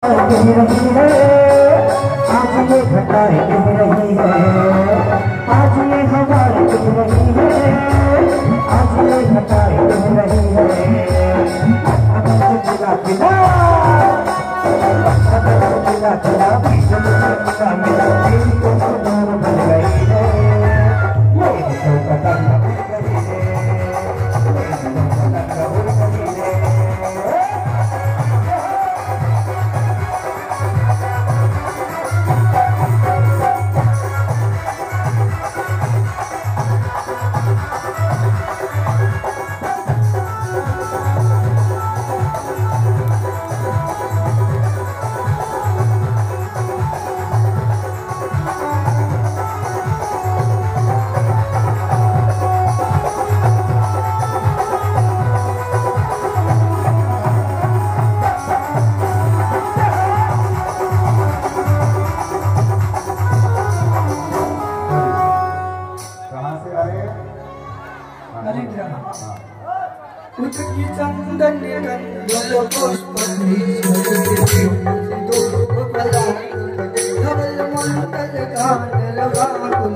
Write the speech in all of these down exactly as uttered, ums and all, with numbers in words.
रही है आज ये घटाएं गिर रही है, आज ये हवाएं गिर रही है, आज ये घटाएं गिर रही है। खिला खिला खिला खिला खिला मेरा दिल को दूर बन गई है, मेरी तो पतंग उड़ गई है, मेरी तो पतंग उड़ गई है। उसकी चंदन गंधल पुष्पति धवल मंगल गान लगा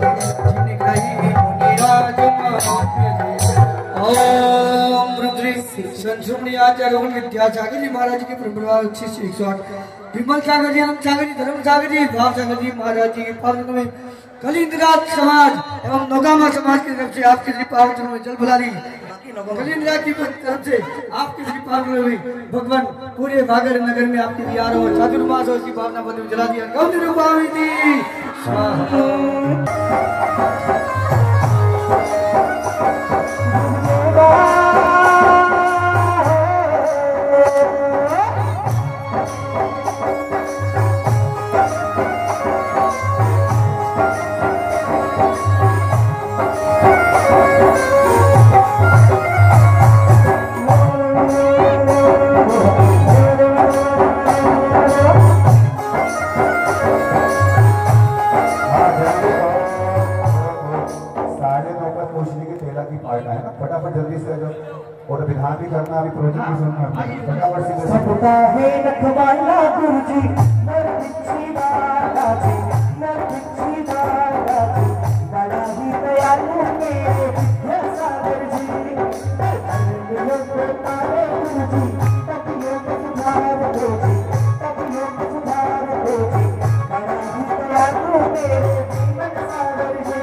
ओम रुद्री संसुमनी आचार्य विद्यासागर जी महाराज के प्रभाव शिष्य एक सौ आठ विमल सागर जी, आनंद सागर जी, धर्म सागर जी, भाव सागर जी महाराज जी के पावन में कलिंदराज समाज एवं नौगामा समाज की तरफ से आपके श्री पावन में जल भुलारी कलिंदराज की तरफ से आपके श्री पावन हुई भगवान पूरे भागर नगर में आपके बिहार और चातुर्मास और की भावना बंधु जला दिया गौरी रूपावी थी। फटाफट जल्दी से जो और विधान भी करना, अभी प्रोजेक्ट भी शुरू करना है, फटाफट से सबका है रखवाला गुरुजी नर बिच्छी वाला जी, नर बिच्छी वाला जी, बड़ा ही दयालु मेरे सागर जी, तबियों को तारे गुरुजी, तबियों को सुधार दो जी, तबियों को सुधार दो जी, बड़ा ही दयालु मेरे सागर जी।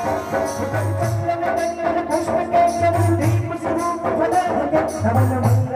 पुष्प के दीप स्वरूप